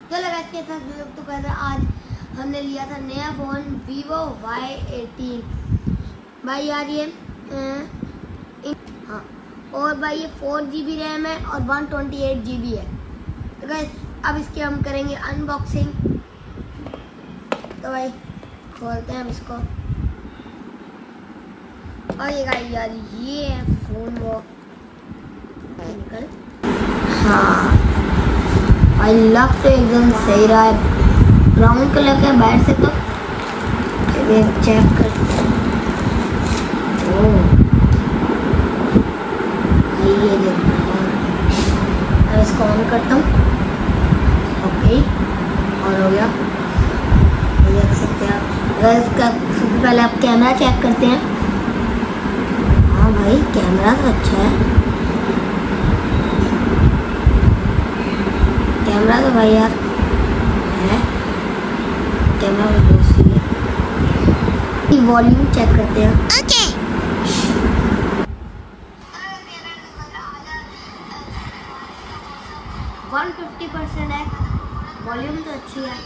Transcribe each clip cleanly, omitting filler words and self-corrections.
चलो गाइस के साथ लोग तो कहते आज हमने लिया था नया फ़ोन Vivo Y18 भाई यार ये हाँ, और भाई ये 4GB रैम है और 128GB है। तो गाइस अब इसके हम करेंगे अनबॉक्सिंग। तो भाई खोलते हैं हम इसको। और ये गाइस यार ये है फ़ोन वो निकल, हाँ भाई लग तो एकदम सही रहा है, ब्राउन कलर का बाहर से। तो चेक करते हैं। ये देखो, अब इसको ऑन करता हूँ। ओके और हो गया, देख सकते हैं आप। अगर इसका सबसे पहले आप कैमरा चेक करते हैं। हाँ भाई कैमरा तो अच्छा है, कैमरा तो भाई यार है, कैमरा तो बहुत सही है। वॉल्यूम चेक करते हैं। ओके 150% है, वॉल्यूम तो अच्छी है।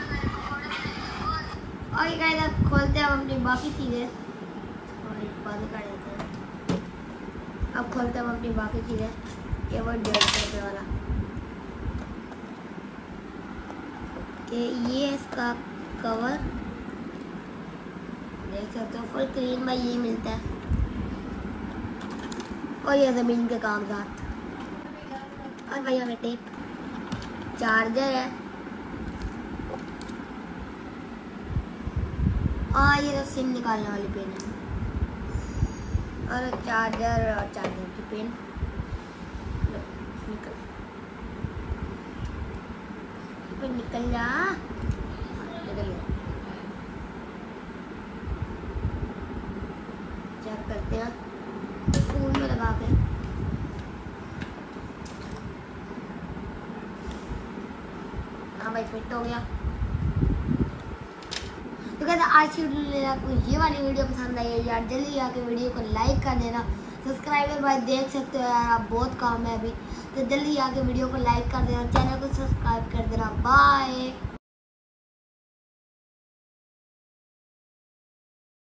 और ये गाइस अब खोलते हैं हम अपनी बाकी चीज़ें। बंद कर देते हैं। अब खोलते हैं हम अपनी बाकी चीज़ें। ये वो 150 रुपये वाला कि ये इसका कवर देख सकते हो, फुल क्लीन में ये मिलता है। और ये ज़मीन के कागजात और भाई हमें टेप, चार्जर है और ये तो सिम निकालने वाली पिन है और चार्जर और चार्जर की पिन निकल जा, निकल गया। चेक करते हैं फोन में लगा के। हाँ भाई फिट हो गया। तो कहते आज की वीडियो आपको ये वाली वीडियो पसंद आई है यार, जल्दी आके वीडियो को लाइक कर देना। सब्सक्राइबर भाई देख सकते हो यार, आप बहुत काम है अभी, तो जल्दी आके वीडियो को लाइक कर देना, चैनल को सब्सक्राइब कर देना। बाय।